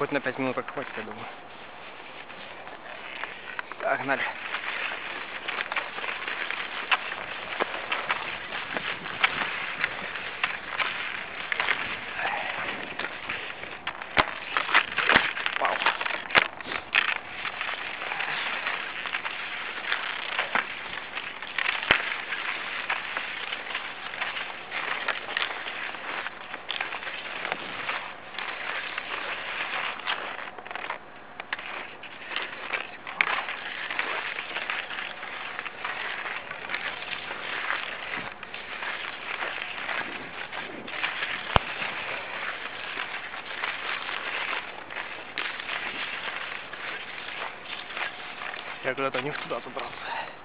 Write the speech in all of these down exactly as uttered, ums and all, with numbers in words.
хоть на пять минут хватит, я думаю. Погнали. Вау. Я куда-то не туда забрался.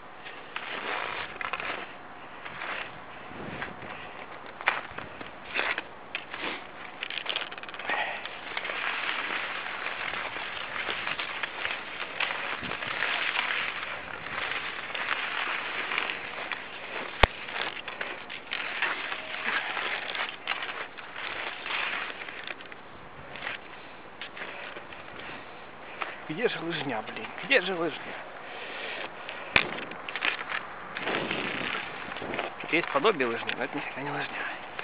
Где же лыжня, блин? Где же лыжня? Есть подобие лыжни, но это нифига не лыжня.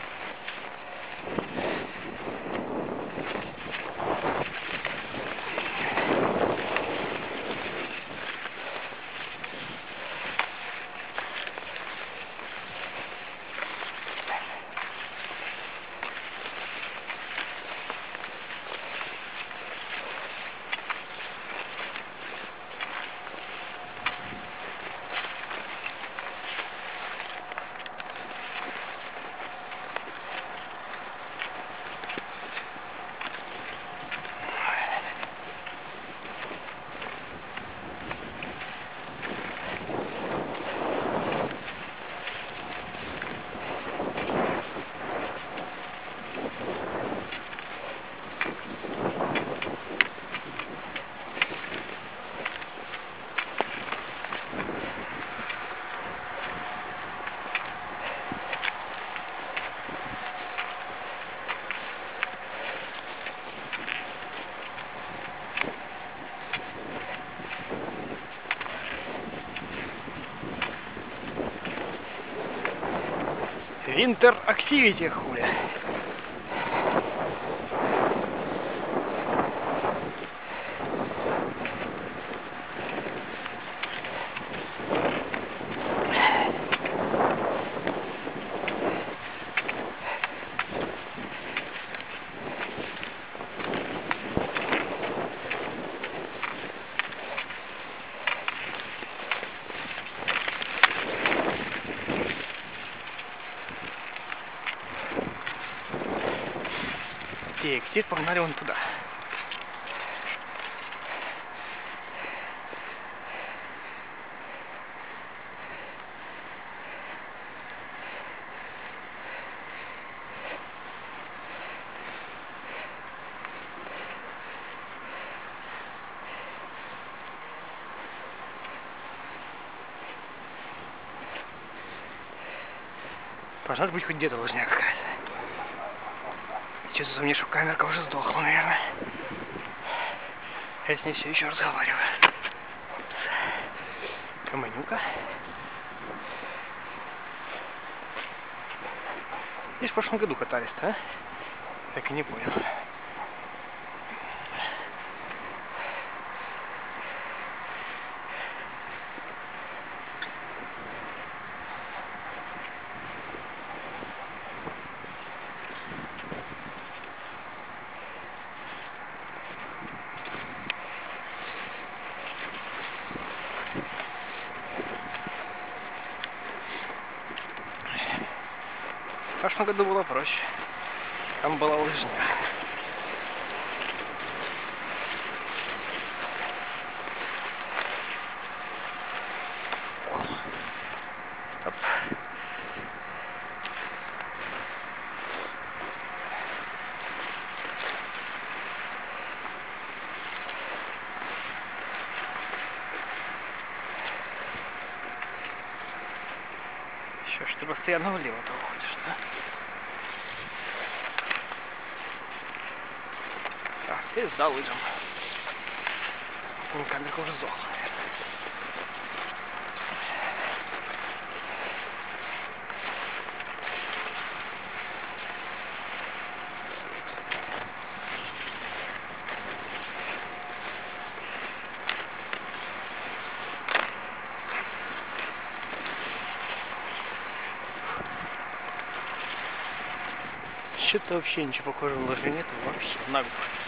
Winter Activity, хуля. Теперь погнали вон туда. Должна быть хоть где-то лыжня какая-то. Что-то за мне, что камерка уже сдохла, наверное. Я с ней все еще разговариваю. Каманюка. Здесь в прошлом году катались-то, а? Так и не понял. В прошлом году было проще. Там была лыжня. Оп. Еще ж ты постоянно влево-то уходишь, да? Так. И сдал лыжам. Камерка уже сдохла. Что-то вообще ничего похожего на лыжи нету, вообще нагло.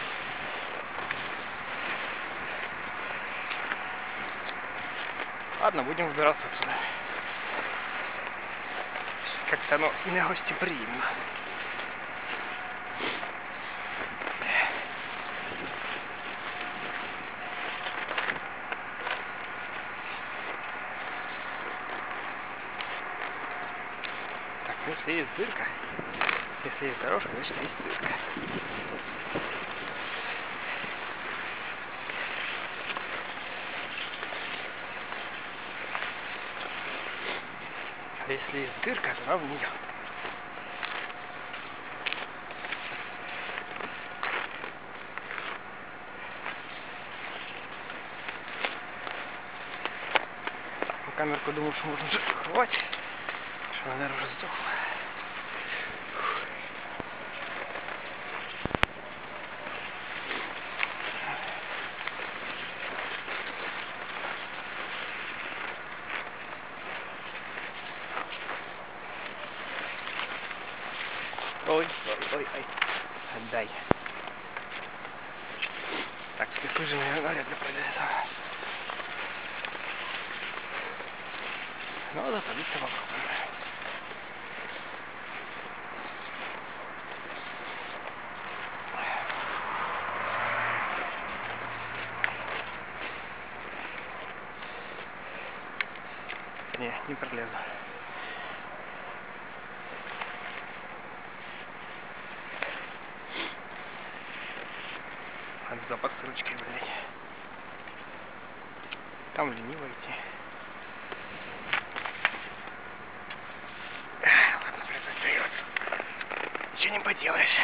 Ладно, будем выбираться отсюда. Как-то оно негостеприимно. Так, ну если есть дырка, если есть дорожка, значит есть дырка. А если есть дырка, то нам в нее. Так, камерку думал, что можно уже хватит, что она, наверное, уже сдохла. Ой, ой, ой, ой. Отдай. Так, с лыжами я вряд ли пролезу. Ну, зато лично попробуем. Не, не пролезу. Надо за подсрочкой, блядь. Там лениво идти. Ладно, блядь, остается. Ничего не поделаешь.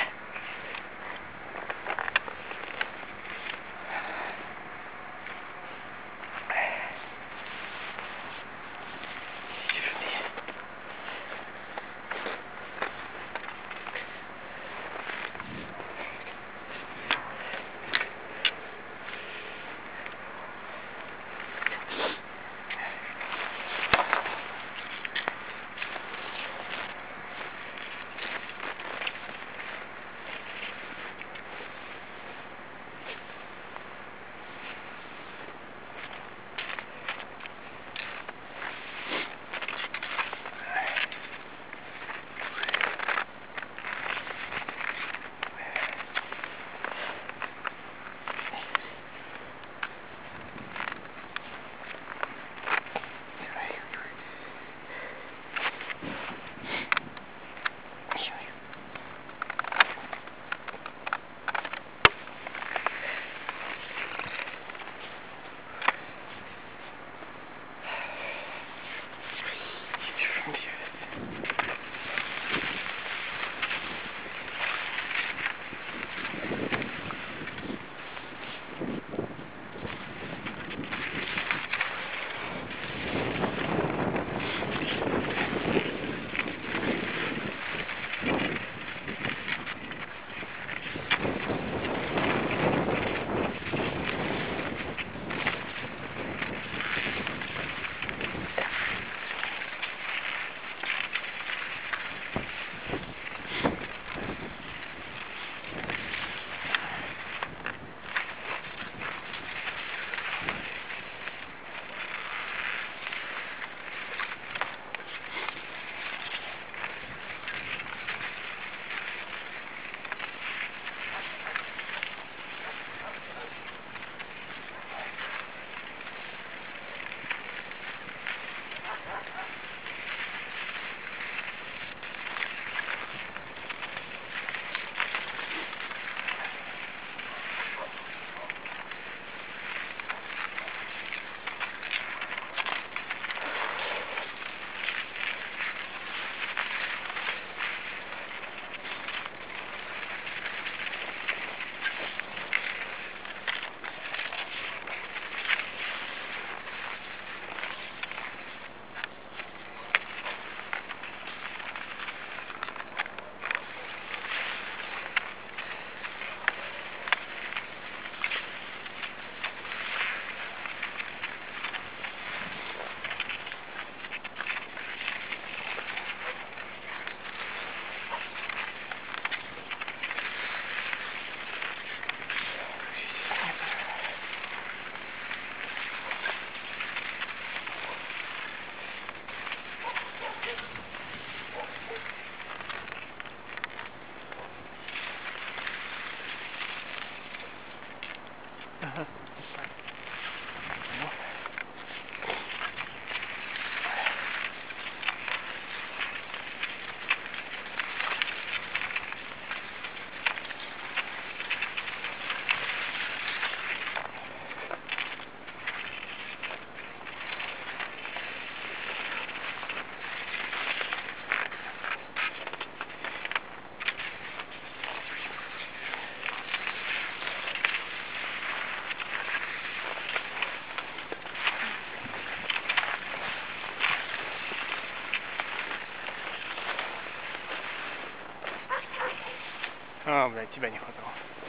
А, блядь, тебя не хватало.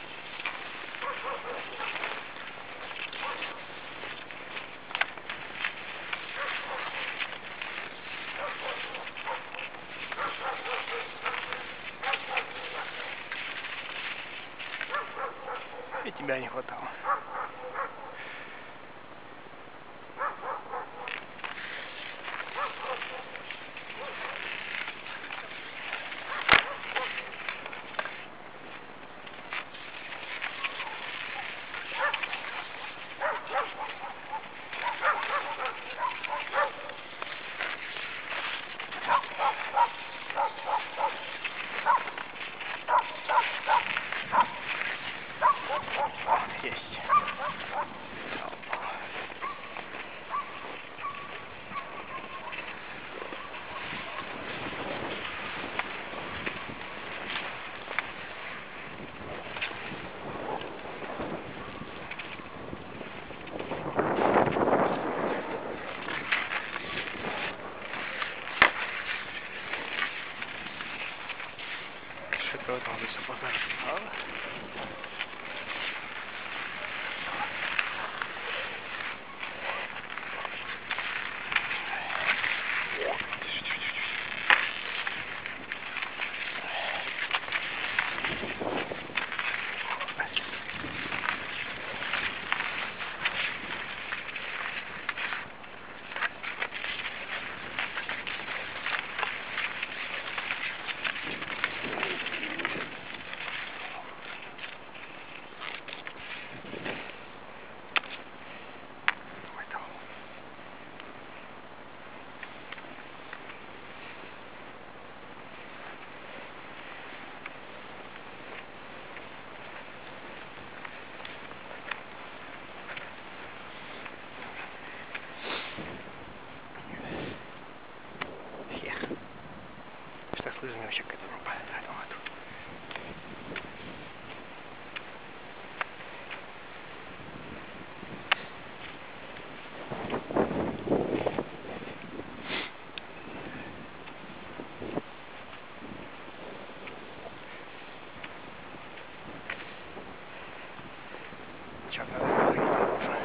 И тебя не хватало. Есть. Что там здесь опознали? Что слышно вообще какая-то группа? Чё, надо говорить?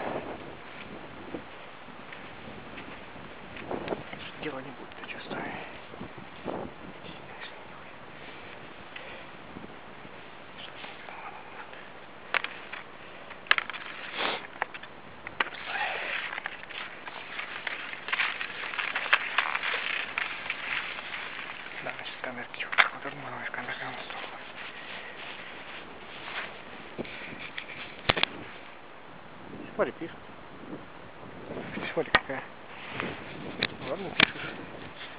Дело не будет, я чувствую. Да, значит, камерки, вот тут мы с камеркой на стол. Смотри, пишет. Смотри, какая. Ладно, пишет.